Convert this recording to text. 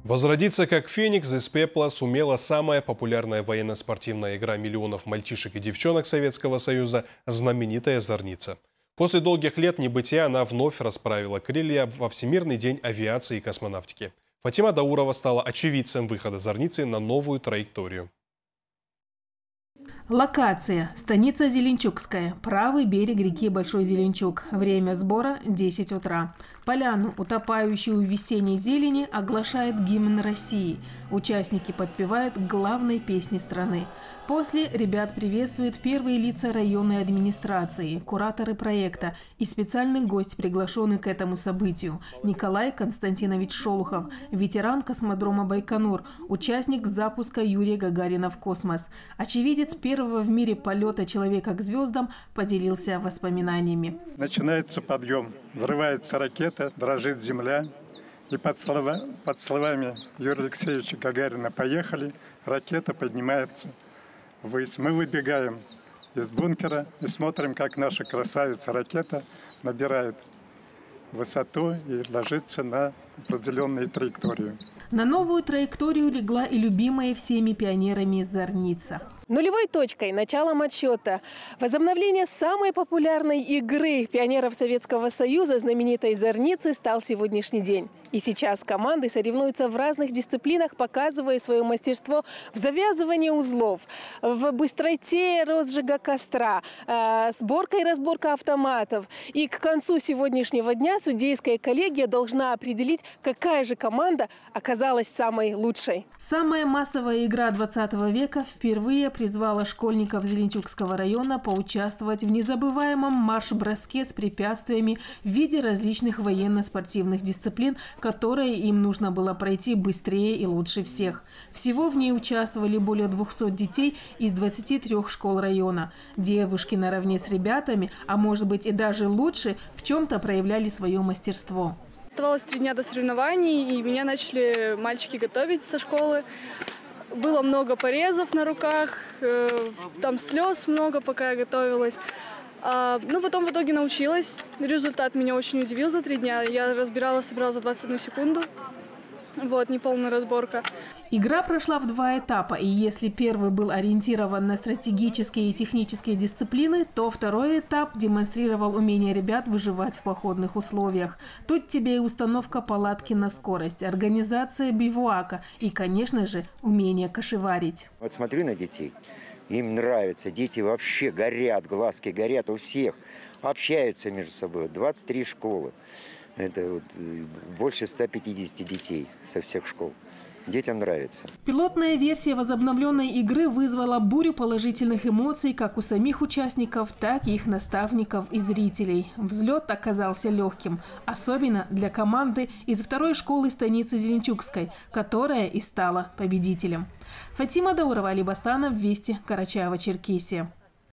Возродиться как феникс из пепла сумела самая популярная военно-спортивная игра миллионов мальчишек и девчонок Советского Союза – знаменитая «Зорница». После долгих лет небытия она вновь расправила крылья во Всемирный день авиации и космонавтики. Фатима Даурова стала очевидцем выхода «Зорницы» на новую траекторию. Локация – станица Зеленчукская, правый берег реки Большой Зеленчук. Время сбора – 10 утра. Поляну, утопающую в весенней зелени, оглашает гимн России. Участники подпевают главной песни страны. После ребят приветствуют первые лица районной администрации, кураторы проекта и специальный гость, приглашенный к этому событию – Николай Константинович Шолохов, ветеран космодрома Байконур, участник запуска Юрия Гагарина в космос. Очевидец первого в мире полета человека к звездам поделился воспоминаниями. Начинается подъем, взрывается ракета, дрожит земля. И под словами Юрия Алексеевича Гагарина «Поехали», ракета поднимается ввысь. Мы выбегаем из бункера и смотрим, как наша красавица-ракета набирает высоту и ложится на определенную траекторию. На новую траекторию легла и любимая всеми пионерами «Зорница». Нулевой точкой, началом отсчета, возобновление самой популярной игры пионеров Советского Союза, знаменитой «Зорницы», стал сегодняшний день. И сейчас команды соревнуются в разных дисциплинах, показывая свое мастерство в завязывании узлов, в быстроте розжига костра, сборка и разборка автоматов. И к концу сегодняшнего дня судейская коллегия должна определить, какая же команда оказалась самой лучшей. Самая массовая игра 20 века впервые призвала школьников Зеленчукского района поучаствовать в незабываемом марш-броске с препятствиями в виде различных военно-спортивных дисциплин, которые им нужно было пройти быстрее и лучше всех. Всего в ней участвовали более 200 детей из 23 школ района. Девушки наравне с ребятами, а может быть и даже лучше, в чем-то проявляли свое мастерство. Оставалось 3 дня до соревнований, и меня начали мальчики готовить со школы. Было много порезов на руках, там слез много, пока я готовилась. Но потом в итоге научилась. Результат меня очень удивил за 3 дня. Я собирала за 21 секунду. Вот, неполная разборка. Игра прошла в 2 этапа, и если первый был ориентирован на стратегические и технические дисциплины, то второй этап демонстрировал умение ребят выживать в походных условиях. Тут тебе и установка палатки на скорость, организация бивуака и, конечно же, умение кошеварить. Вот смотрю на детей, им нравится, дети вообще горят, глазки горят у всех, общаются между собой. 23 школы, это вот больше 150 детей со всех школ. Детям нравится. Пилотная версия возобновленной игры вызвала бурю положительных эмоций как у самих участников, так и их наставников и зрителей. Взлет оказался легким, особенно для команды из 2-й школы станицы Зеленчукской, которая и стала победителем. Фатима Даурова, Али Бастанов, Вести, Карачаево-Черкесия.